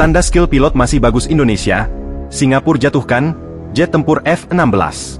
Tanda skill pilot masih bagus Indonesia. Singapura jatuhkan jet tempur F-16.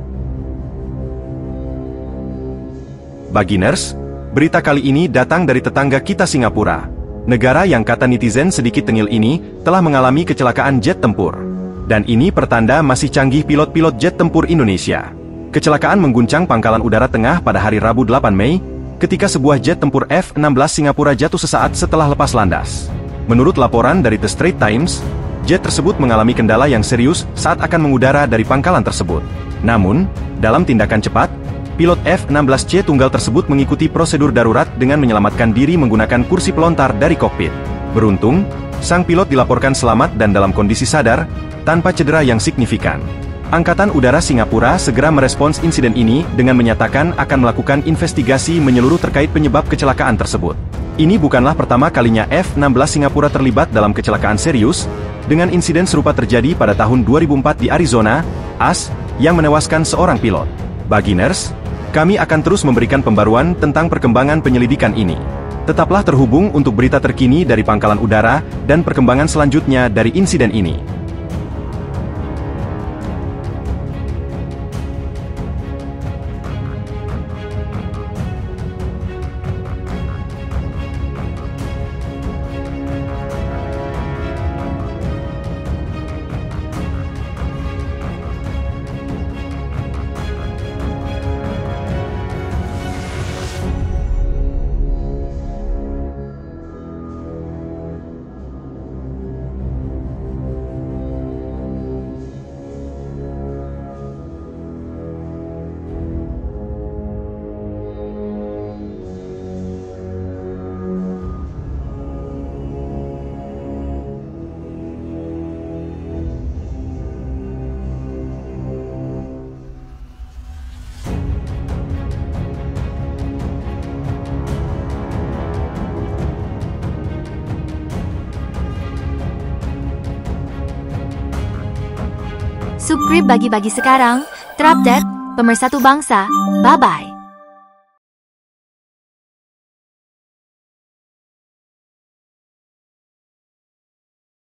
Beginners, berita kali ini datang dari tetangga kita Singapura. Negara yang kata netizen sedikit tengil ini telah mengalami kecelakaan jet tempur. Dan ini pertanda masih canggih pilot-pilot jet tempur Indonesia. Kecelakaan mengguncang Pangkalan Udara Tengah pada hari Rabu 8 Mei, ketika sebuah jet tempur F-16 Singapura jatuh sesaat setelah lepas landas. Menurut laporan dari The Straits Times, jet tersebut mengalami kendala yang serius saat akan mengudara dari pangkalan tersebut. Namun, dalam tindakan cepat, pilot F-16C tunggal tersebut mengikuti prosedur darurat dengan menyelamatkan diri menggunakan kursi pelontar dari kokpit. Beruntung, sang pilot dilaporkan selamat dan dalam kondisi sadar, tanpa cedera yang signifikan. Angkatan Udara Singapura segera merespons insiden ini dengan menyatakan akan melakukan investigasi menyeluruh terkait penyebab kecelakaan tersebut. Ini bukanlah pertama kalinya F-16 Singapura terlibat dalam kecelakaan serius, dengan insiden serupa terjadi pada tahun 2004 di Arizona, AS, yang menewaskan seorang pilot. Beginners, kami akan terus memberikan pembaruan tentang perkembangan penyelidikan ini. Tetaplah terhubung untuk berita terkini dari Pangkalan Udara dan perkembangan selanjutnya dari insiden ini. Subscribe bagi-bagi sekarang, terupdate, pemersatu bangsa, bye-bye.